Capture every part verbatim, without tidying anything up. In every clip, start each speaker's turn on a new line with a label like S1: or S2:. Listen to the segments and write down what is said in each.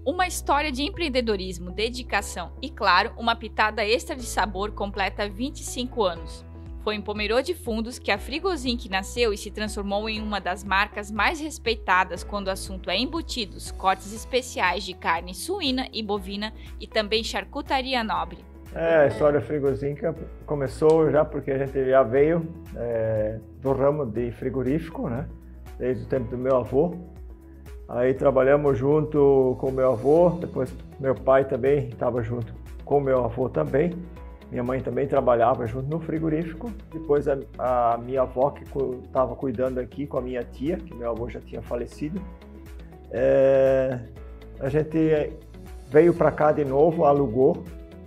S1: Uma história de empreendedorismo, dedicação e, claro, uma pitada extra de sabor completa vinte e cinco anos. Foi em Pomerode Fundos que a Frigozinc nasceu e se transformou em uma das marcas mais respeitadas quando o assunto é embutidos, cortes especiais de carne suína e bovina e também charcutaria nobre.
S2: É, a história Frigozinc começou já porque a gente já veio é, do ramo de frigorífico, né? Desde o tempo do meu avô. Aí trabalhamos junto com meu avô, depois meu pai também estava junto com meu avô também. Minha mãe também trabalhava junto no frigorífico. Depois a, a minha avó que estava cuidando aqui com a minha tia, que meu avô já tinha falecido. É, a gente veio para cá de novo, alugou.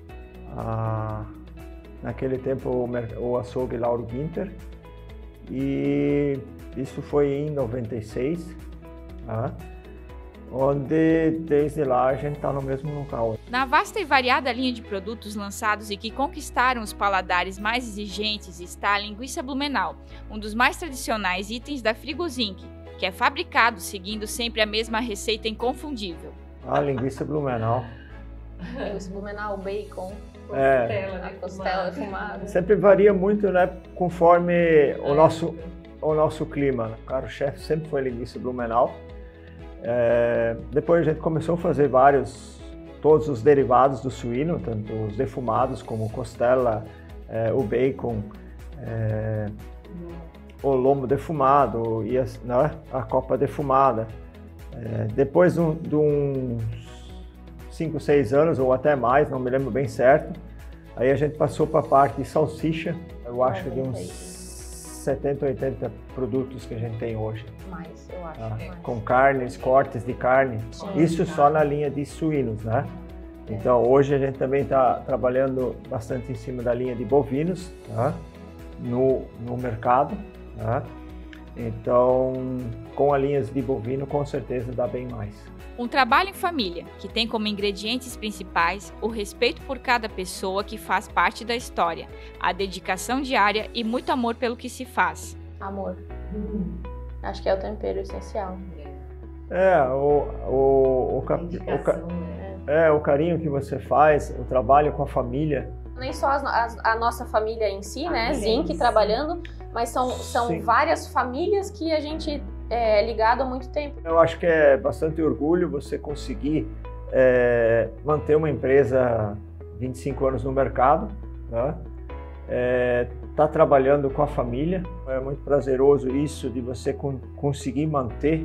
S2: Ah, naquele tempo o, o açougue Lauro Ginter. E isso foi em noventa e seis. Ah, onde desde lá a gente está no mesmo local.
S1: Na vasta e variada linha de produtos lançados e que conquistaram os paladares mais exigentes está a linguiça Blumenau, um dos mais tradicionais itens da Frigozinc, que é fabricado seguindo sempre a mesma receita inconfundível.
S2: A linguiça Blumenau.
S3: Linguiça Blumenau, bacon,
S2: é,
S3: costela, né? Costela defumada.
S2: Sempre varia muito, né, conforme o nosso, o nosso clima. O carro-chefe sempre foi linguiça Blumenau. É, depois a gente começou a fazer vários, todos os derivados do suíno, tanto os defumados como costela, é, o bacon, é, o lombo defumado e a, né, a copa defumada. É, depois de, um, de uns cinco, seis anos ou até mais, não me lembro bem certo, aí a gente passou para a parte de salsicha, eu acho de uns setenta, oitenta produtos que a gente tem hoje.
S3: Mais, eu acho.
S2: Ah,
S3: mais.
S2: Com carnes, cortes de carne, sim, isso tá. Só na linha de suínos, né? É. Então hoje a gente também está trabalhando bastante em cima da linha de bovinos, tá? no, no mercado. Tá? Então com as linhas de bovino com certeza dá bem mais.
S1: Um trabalho em família, que tem como ingredientes principais o respeito por cada pessoa que faz parte da história, a dedicação diária e muito amor pelo que se faz.
S3: Amor. Hum. Acho que é o tempero essencial.
S2: É, o, o, o, o, o, é, o carinho que você faz, o trabalho com a família.
S3: Nem só as, as, a nossa família em si, né, Zinc trabalhando, mas são, são várias famílias que a gente é ligado há muito tempo.
S2: Eu acho que é bastante orgulho você conseguir é, manter uma empresa vinte e cinco anos no mercado, né? É, tá trabalhando com a família, é muito prazeroso isso de você con conseguir manter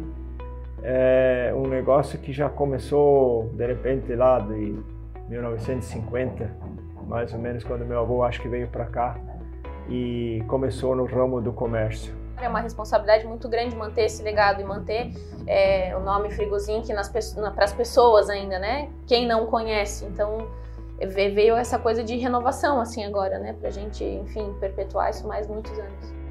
S2: é, um negócio que já começou de repente lá de mil novecentos e cinquenta, mais ou menos, quando meu avô acho que veio para cá e começou no ramo do comércio.
S3: É uma responsabilidade muito grande manter esse legado e manter é, o nome Frigozinc para as pessoas ainda, né? Quem não conhece. Então veio essa coisa de renovação assim agora, né? Pra gente, enfim, perpetuar isso mais muitos anos.